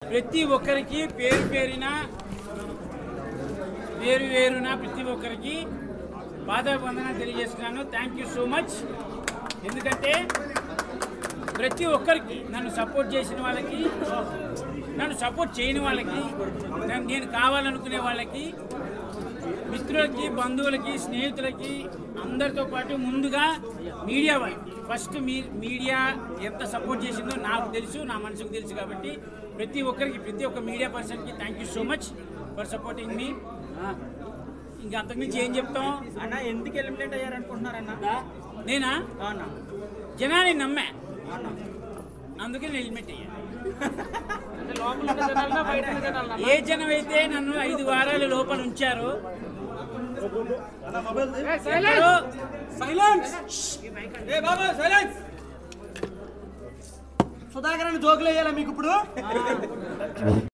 ప్రతి ఒక్కరికి పేరు పేరున ప్రతి ఒక్కరికి పాదాభివందనాలు తెలియజేస్తున్నాను. Thank you so much. ఎందుకంటే ప్రతి ఒక్కరికి నన్ను సపోర్ట్ చేసిన వాళ్ళకి, నన్ను సపోర్ట్ చేయని వాళ్ళకి, నేను కావాలనుకునే వాళ్ళకి, మిత్రులకి, బంధువులకి, స్నేహితులకి, అందరితో పాటు ముందుగా మీడియా వాళ్ళకి ఫస్ట్ మీడియా ఎంత సపోర్ట్ చేసిందో నాకు తెలుసు, నా మనసుకు తెలుసు. కాబట్టి ప్రతి ఒక్కరికి, ప్రతి ఒక్క మీడియా పర్సన్కి thank you so much for supporting మీ. ఇంకా అంతకుమించి ఏం చెప్తాం అన్న? ఎందుకు ఎలిమినేట్ అయ్యారనుకుంటున్నారన్న? నేనా అన్న జనాన్ని నమ్మా, అందుకే నేను ఎలిమినేట్ అయ్యా. ఏ జనం అయితే నన్ను 5 వారాల లోపల ఉంచారో, సుధాకర్ అని జోకులు వేయాలా మీకు ఇప్పుడు?